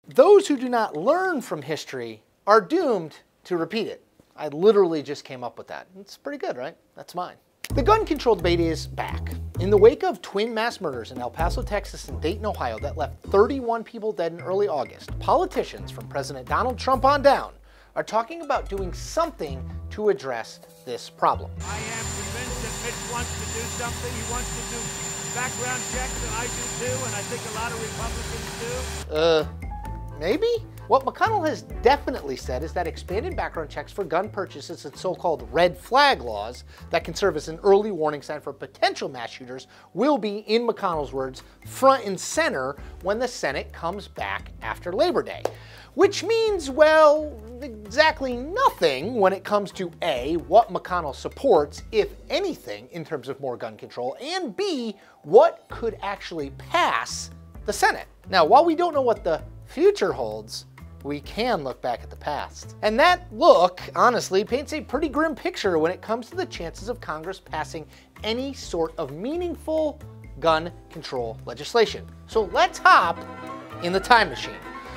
those who do not learn from history are doomed to repeat it. I literally just came up with that. It's pretty good, right? That's mine. The gun control debate is back. In the wake of twin mass murders in El Paso, Texas and Dayton, Ohio that left 31 people dead in early August, politicians from President Donald Trump on down are talking about doing something to address this problem. I am convinced that Mitch wants to do something. He wants to do background checks, and I do too, and I think a lot of Republicans do. Maybe? What McConnell has definitely said is that expanded background checks for gun purchases and so-called red flag laws that can serve as an early warning sign for potential mass shooters will be, in McConnell's words, front and center when the Senate comes back after Labor Day. Which means, well, exactly nothing when it comes to A, what McConnell supports, if anything, in terms of more gun control, and B, what could actually pass the Senate. Now, while we don't know what the future holds, we can look back at the past. And that look, honestly, paints a pretty grim picture when it comes to the chances of Congress passing any sort of meaningful gun control legislation. So let's hop in the time machine.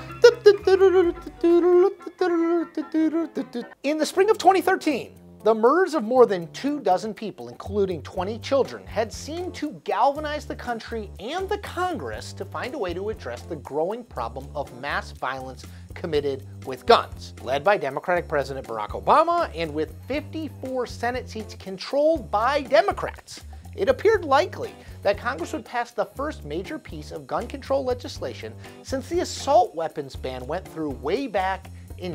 In the spring of 2013, the murders of more than 24 people, including 20 children, had seemed to galvanize the country and the Congress to find a way to address the growing problem of mass violence committed with guns. Led by Democratic President Barack Obama and with 54 Senate seats controlled by Democrats, it appeared likely that Congress would pass the first major piece of gun control legislation since the assault weapons ban went through way back in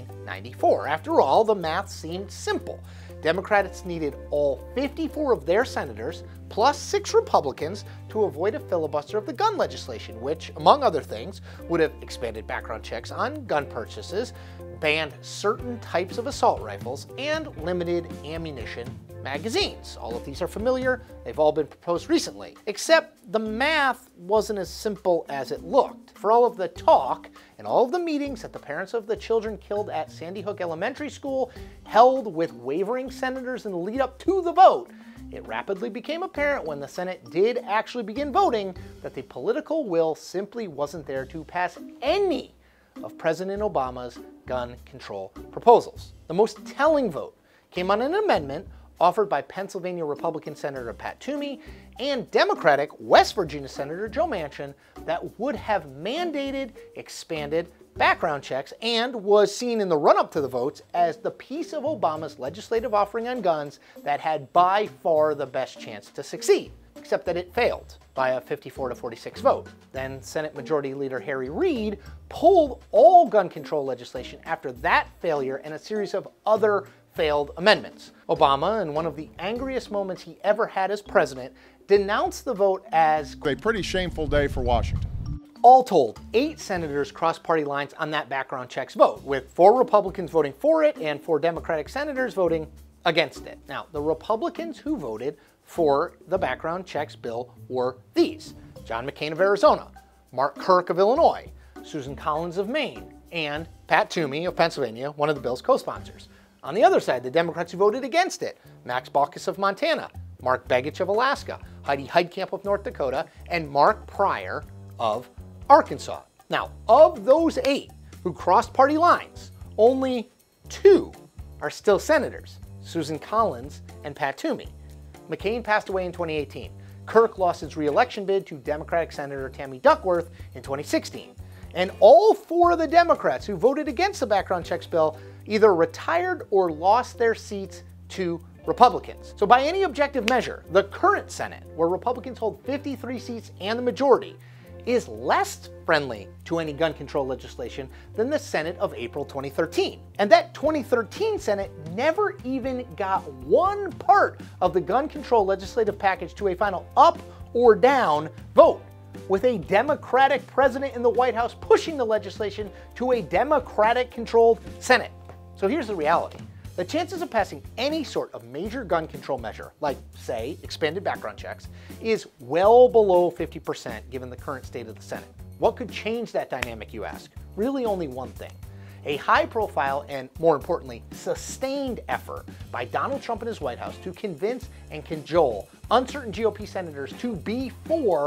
1994. After all, the math seemed simple. Democrats needed all 54 of their senators, plus 6 Republicans, to avoid a filibuster of the gun legislation, which, among other things, would have expanded background checks on gun purchases, banned certain types of assault rifles, and limited ammunition magazines. All of these are familiar. They've all been proposed recently. Except the math wasn't as simple as it looked. For all of the talk and all of the meetings that the parents of the children killed at Sandy Hook Elementary School held with wavering senators in the lead up to the vote, it rapidly became apparent when the Senate did actually begin voting that the political will simply wasn't there to pass any of President Obama's gun control proposals. The most telling vote came on an amendment offered by Pennsylvania Republican Senator Pat Toomey and Democratic West Virginia Senator Joe Manchin that would have mandated expanded background checks and was seen in the run-up to the votes as the piece of Obama's legislative offering on guns that had by far the best chance to succeed, except that it failed by a 54-46 vote. Then Senate Majority Leader Harry Reid pulled all gun control legislation after that failure and a series of other failed amendments. Obama, in one of the angriest moments he ever had as president, denounced the vote as a pretty shameful day for Washington. All told, 8 senators crossed party lines on that background checks vote, with 4 Republicans voting for it and 4 Democratic senators voting against it. Now, the Republicans who voted for the background checks bill were these: John McCain of Arizona, Mark Kirk of Illinois, Susan Collins of Maine, and Pat Toomey of Pennsylvania, one of the bill's co-sponsors. On the other side, the Democrats who voted against it: Max Baucus of Montana, Mark Begich of Alaska, Heidi Heitkamp of North Dakota, and Mark Pryor of Arkansas. Now, of those 8 who crossed party lines, only 2 are still senators: Susan Collins and Pat Toomey. McCain passed away in 2018. Kirk lost his re-election bid to Democratic Senator Tammy Duckworth in 2016. And all 4 of the Democrats who voted against the background checks bill either retired or lost their seats to Republicans. So by any objective measure, the current Senate, where Republicans hold 53 seats and the majority, is less friendly to any gun control legislation than the Senate of April 2013. And that 2013 Senate never even got one part of the gun control legislative package to a final up or down vote, with a Democratic president in the White House pushing the legislation to a Democratic-controlled Senate. So here's the reality. The chances of passing any sort of major gun control measure, like, say, expanded background checks, is well below 50% given the current state of the Senate. What could change that dynamic, you ask? Really only one thing: a high-profile and, more importantly, sustained effort by Donald Trump and his White House to convince and cajole uncertain GOP senators to be for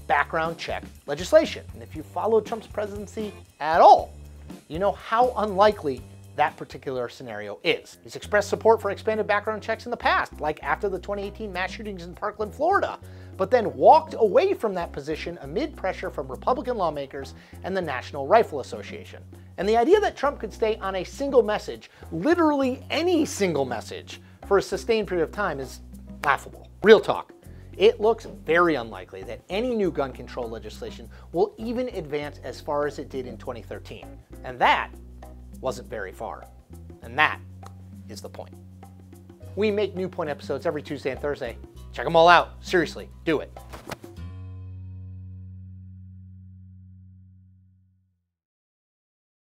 background check legislation. And if you followed Trump's presidency at all, you know how unlikely that particular scenario is. He's expressed support for expanded background checks in the past, like after the 2018 mass shootings in Parkland, Florida, but then walked away from that position amid pressure from Republican lawmakers and the National Rifle Association. And the idea that Trump could stay on a single message, literally any single message, for a sustained period of time is laughable. Real talk. It looks very unlikely that any new gun control legislation will even advance as far as it did in 2013. And that wasn't very far. And that is the point. We make New Point episodes every Tuesday and Thursday. Check them all out. Seriously, do it.